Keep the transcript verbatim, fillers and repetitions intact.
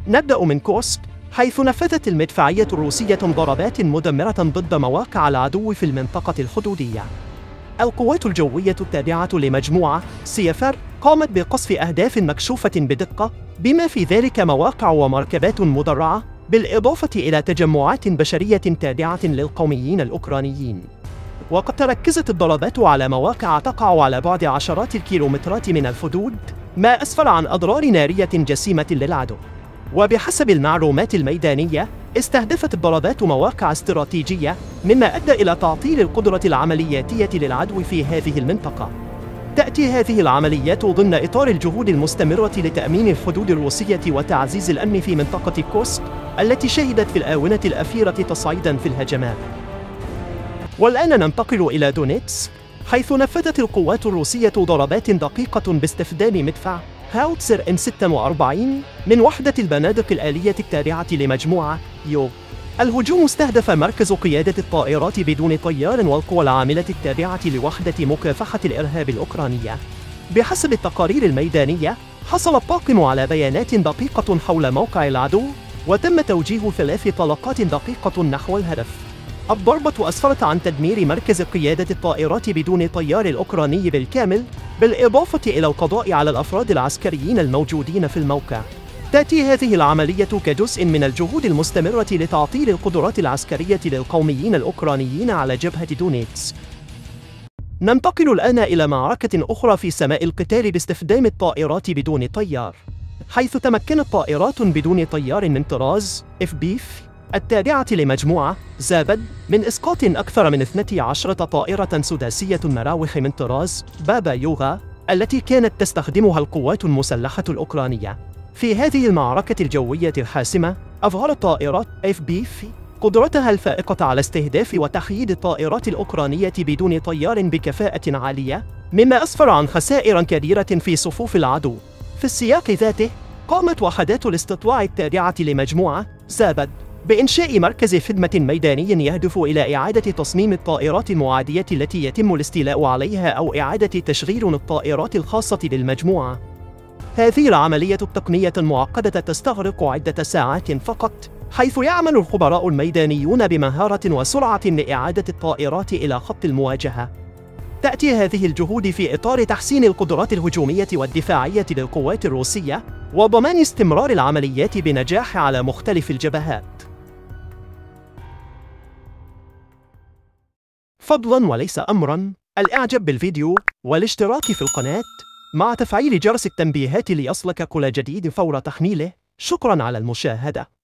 نبدأ من كورسك، حيث نفذت المدفعية الروسية ضربات مدمرة ضد مواقع العدو في المنطقة الحدودية. القوات الجوية التابعة لمجموعة سيفر قامت بقصف أهداف مكشوفة بدقة، بما في ذلك مواقع ومركبات مدرعة، بالإضافة إلى تجمعات بشرية تابعة للقوميين الأوكرانيين. وقد تركزت الضربات على مواقع تقع على بعد عشرات الكيلومترات من الحدود، ما أسفر عن أضرار نارية جسيمة للعدو. وبحسب المعلومات الميدانية، استهدفت الضربات مواقع استراتيجية، مما أدى إلى تعطيل القدرة العملياتية للعدو في هذه المنطقة. تأتي هذه العمليات ضمن إطار الجهود المستمرة لتأمين الحدود الروسية وتعزيز الأمن في منطقة كورسك، التي شهدت في الآونة الأخيرة تصعيداً في الهجمات. والآن ننتقل إلى دونيتسك، حيث نفذت القوات الروسية ضربات دقيقة باستخدام مدفع هاوتسر إم ستة وأربعين من وحدة البنادق الآلية التابعة لمجموعة يو. الهجوم استهدف مركز قيادة الطائرات بدون طيار والقوى العاملة التابعة لوحدة مكافحة الإرهاب الأوكرانية. بحسب التقارير الميدانية، حصل الطاقم على بيانات دقيقة حول موقع العدو، وتم توجيه ثلاث طلقات دقيقة نحو الهدف. الضربة أسفرت عن تدمير مركز قيادة الطائرات بدون طيار الأوكراني بالكامل، بالإضافة إلى القضاء على الأفراد العسكريين الموجودين في الموقع. تأتي هذه العملية كجزء من الجهود المستمرة لتعطيل القدرات العسكرية للقوميين الأوكرانيين على جبهة دونيتسك. ننتقل الآن إلى معركة أخرى في سماء القتال باستخدام الطائرات بدون طيار، حيث تمكنت طائرات بدون طيار من طراز إف بيف التابعة لمجموعة زابد من إسقاط أكثر من اثنتي عشرة طائرة سداسية مراوح من طراز بابا يوغا، التي كانت تستخدمها القوات المسلحة الأوكرانية. في هذه المعركة الجوية الحاسمة، أظهرت طائرات إف بيف قدرتها الفائقة على استهداف وتحييد الطائرات الأوكرانية بدون طيار بكفاءة عالية، مما أسفر عن خسائر كبيرة في صفوف العدو. في السياق ذاته، قامت وحدات الاستطلاع التابعة لمجموعة زابد بإنشاء مركز خدمة ميداني يهدف إلى إعادة تصميم الطائرات المعادية التي يتم الاستيلاء عليها أو إعادة تشغيل الطائرات الخاصة بالمجموعة. هذه العملية التقنية المعقدة تستغرق عدة ساعات فقط، حيث يعمل الخبراء الميدانيون بمهارة وسرعة لإعادة الطائرات إلى خط المواجهة. تأتي هذه الجهود في إطار تحسين القدرات الهجومية والدفاعية للقوات الروسية، وضمان استمرار العمليات بنجاح على مختلف الجبهات. فضلاً وليس أمراً، الإعجاب بالفيديو والاشتراك في القناة مع تفعيل جرس التنبيهات ليصلك كل جديد فور تحميله. شكراً على المشاهدة.